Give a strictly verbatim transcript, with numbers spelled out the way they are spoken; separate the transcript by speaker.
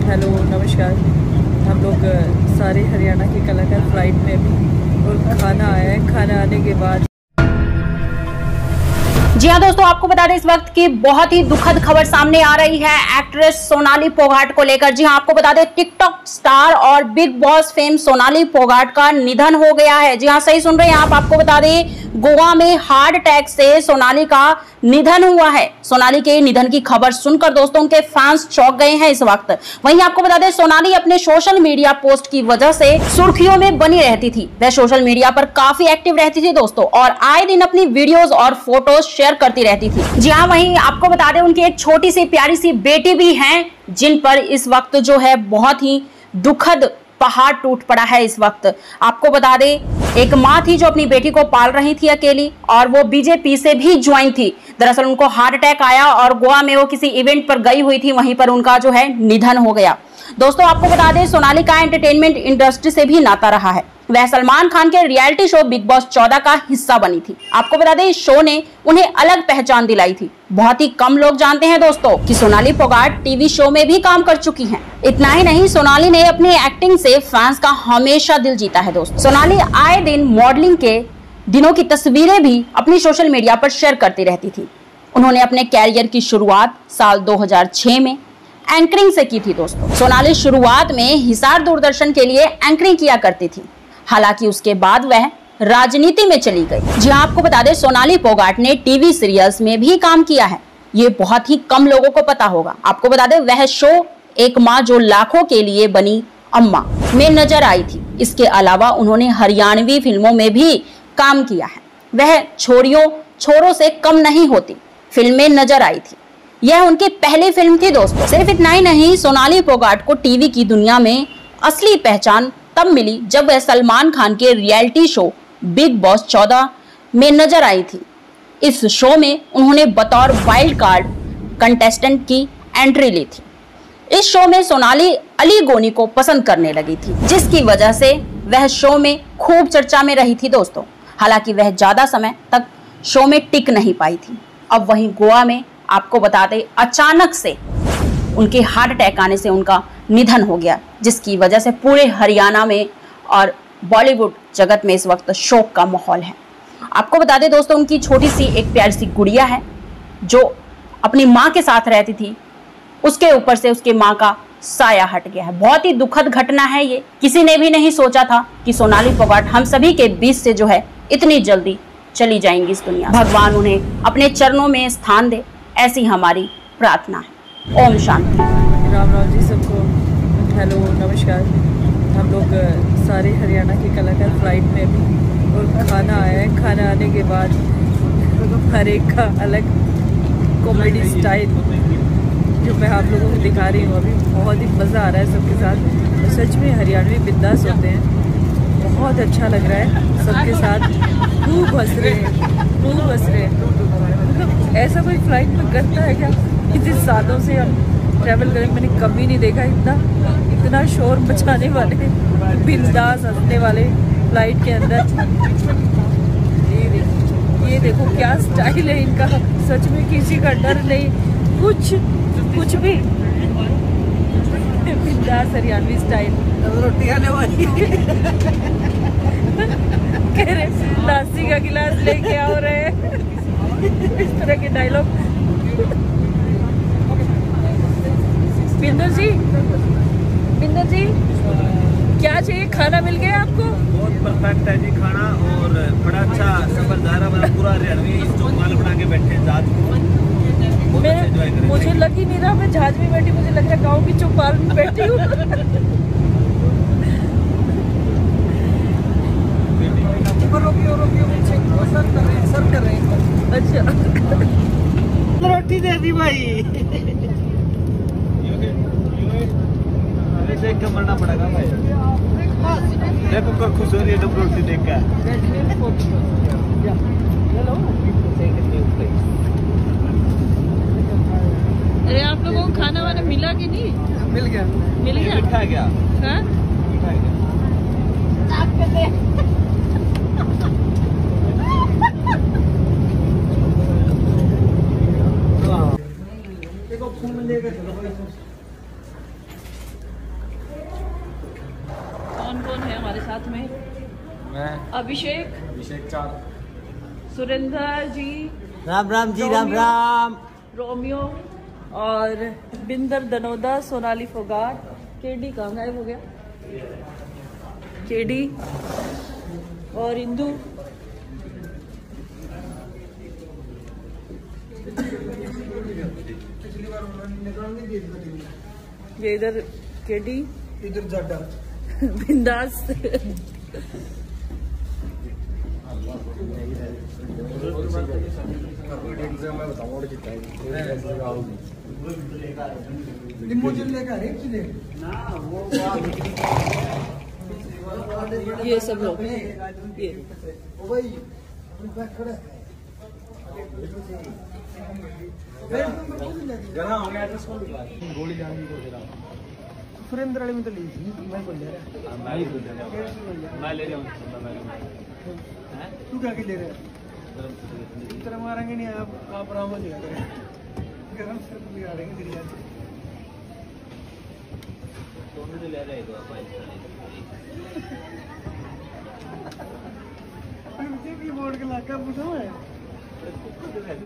Speaker 1: Hello नमस्कार। हम लोग सारे हरियाणा के कलाकार फ्लाइट में भी और खाना आया है। खाना आने के बाद
Speaker 2: जी हाँ दोस्तों, आपको बता दें इस वक्त की बहुत ही दुखद खबर सामने आ रही है एक्ट्रेस सोनाली पोगाट को लेकर। जी हाँ, आपको बता दें टिकटॉक स्टार और Bigg Boss fame Sonali Phogat का निधन हो गया है। जी हाँ, सही सुन रहे हैं आप। आपको बता दें गोवा में हार्ट अटैक से सोनाली का निधन हुआ है। सोनाली के निधन की खबर सुनकर दोस्तों उनके फैंस चौंक गए हैं इस वक्त। वहीं आपको बता दें सोनाली अपने सोशल मीडिया पोस्ट की वजह से सुर्खियों में बनी रहती थी। वह सोशल मीडिया पर काफी एक्टिव रहती थी दोस्तों, और आए दिन अपनी वीडियोस और फोटोज शेयर करती रहती थी। जी हाँ, वहीं आपको बता दें उनकी एक छोटी सी प्यारी सी बेटी भी है, जिन पर इस वक्त जो है बहुत ही दुखद पहाड़ टूट पड़ा है इस वक्त। आपको बता दें एक माँ थी जो अपनी बेटी को पाल रही थी अकेली, और वो बीजेपी से भी ज्वाइन थी। दरअसल उनको हार्ट अटैक आया और गोवा में वो किसी इवेंट पर गई हुई थी, वहीं पर उनका जो है निधन हो गया। दोस्तों आपको बता दें सोनाली का एंटरटेनमेंट इंडस्ट्री से भी नाता रहा है। वह सलमान खान के रियलिटी शो बिग बॉस चौदह का हिस्सा बनी थी। आपको बता दें इस शो ने उन्हें अलग पहचान दिलाई थी। बहुत ही कम लोग जानते हैं दोस्तों कि सोनाली पोगाट टीवी शो में भी काम कर चुकी हैं। इतना ही नहीं, सोनाली ने अपनी एक्टिंग से फैंस का हमेशा दिल जीता है दोस्तों। सोनाली आए दिन मॉडलिंग के दिनों की तस्वीरें भी अपनी सोशल मीडिया पर शेयर करती रहती थी। उन्होंने अपने कैरियर की शुरुआत साल दो हज़ार छह में एंकरिंग से की थी दोस्तों। सोनाली शुरुआत में हिसार दूरदर्शन के लिए एंकरिंग किया करती थी, हालांकि उसके बाद वह राजनीति में चली गई। जी हाँ, आपको बता दें सोनाली पोगाट ने टीवी सीरियल्स में भी काम किया है। ये बहुत ही कम लोगों को पता होगा। आपको बता दें वह शो एक माँ जो लाखों के लिए बनी अम्मा में नजर आई थी। इसके अलावा उन्होंने हरियाणवी फिल्मों में भी काम किया है। वह छोरियों छोरों से कम नहीं होती फिल्म में नजर आई थी। यह उनकी पहली फिल्म थी दोस्तों। सिर्फ इतना ही नहीं, सोनाली पोगाट को टीवी की दुनिया में असली पहचान तब मिली जब वह सलमान खान के रियलिटी शो बिग बॉस चौदह में नजर आई थी। इस शो में उन्होंने बतौर वाइल्ड कार्ड कंटेस्टेंट की एंट्री ली थी। इस शो में सोनाली अली गोनी को पसंद करने लगी थी, जिसकी वजह से वह शो में खूब चर्चा में रही थी दोस्तों। हालांकि वह ज्यादा समय तक शो में टिक नहीं पाई थी। अब वहीं गोवा में आपको बता दें अचानक से उनके हार्ट अटैक आने से उनका निधन हो गया, जिसकी वजह से पूरे हरियाणा में और बॉलीवुड जगत में इस वक्त शोक का माहौल है। आपको बता दें दोस्तों उनकी छोटी सी एक प्यारी सी गुड़िया है जो अपनी माँ के साथ रहती थी। उसके ऊपर से उसके माँ का साया हट गया है। बहुत ही दुखद घटना है ये। किसी ने भी नहीं सोचा था कि सोनाली पोगाट हम सभी के बीच से जो है इतनी जल्दी चली जाएंगी इस दुनिया। भगवान उन्हें अपने चरणों में स्थान दे, ऐसी हमारी प्रार्थना है। ओम शांति।
Speaker 1: राम राम जी सबको। हेलो नमस्कार। हम लोग सारे हरियाणा के कलाकार फ्लाइट में भी और खाना आया है। खाना आने के बाद हर एक का अलग कॉमेडी स्टाइल जो मैं आप लोगों को दिखा रही हूँ अभी, बहुत ही मज़ा आ रहा है सबके साथ। सच में हरियाणवी बिंदास होते हैं। बहुत अच्छा लग रहा है सबके साथ। खूब हंस रहे हैं, खूब हंस रहे हैं। ऐसा कोई फ्लाइट में करता है क्या? इतने सालों से हम ट्रैवल करें, मैंने कभी नहीं देखा इतना इतना शोर मचाने वाले, बिंदास हंसने वाले फ्लाइट के अंदर। ये देखो, ये देखो क्या स्टाइल है इनका। सच में किसी का डर नहीं, कुछ कुछ भी बिंदास हरियाणवी स्टाइल। रोटी खाने वाली कह रहे लासी का गिलास लेके आओ रहे इस तरह के डायलॉग। बिंदर जी, बिंदर जी क्या चाहिए? खाना मिल गया आपको?
Speaker 3: बहुत परफेक्ट है जी खाना, और बड़ा अच्छा सफर जा रहा है। पूरा हरियाणवी चौपाल बना के बैठे जहाज को।
Speaker 1: मैं मुझे लग ही नहीं रहा मैं जहाज में बैठी, मुझे लग रहा है गाँव की चौपाल में बैठी हूँ। सर कर रहे हैं। अच्छा रोटी दे दी भाई।
Speaker 3: देख के मरना पड़ेगा भाई। देखो क्या खुश हो रही है डब्बू रोटी देख कर।
Speaker 1: अरे आप लोगों को खाना वाना मिला कि नहीं?
Speaker 3: मिल गया,
Speaker 1: मिल गया।
Speaker 3: मिठा गया,
Speaker 1: हाँ?
Speaker 3: मिठा गया। देखो फोन लेकर चलो भाई।
Speaker 1: साथ में
Speaker 4: मैं
Speaker 1: अभिषेक
Speaker 4: अभिषेक चार,
Speaker 1: सुरेंद्र जी,
Speaker 5: राम राम जी, राम
Speaker 1: रोमियो,
Speaker 5: राम।
Speaker 1: रोमियो और बिंदर दनोदा, सोनाली फोगाट। केडी कहाँ गायब हो गया? केडी और इंदू। ये इधर केडी,
Speaker 5: इधर जाटा
Speaker 1: बिंदास। ये सब लोग ये
Speaker 4: गोली जानी को जरा
Speaker 5: सुरेंद्र वाले में तो ली थी, मैं बोल रहा
Speaker 3: मैं ही बोल रहा हूं। मैं ले रहा हूं। मैं
Speaker 5: तू क्या के ले रहा है? इतना मारेंगे नहीं आप, आप राम नहीं आ रहे, गरम से बिगाड़ देंगे तेरी याद।
Speaker 3: दोनों ले रहे हैं तो
Speaker 5: मुझे की बोर्ड के लाका पूछो है।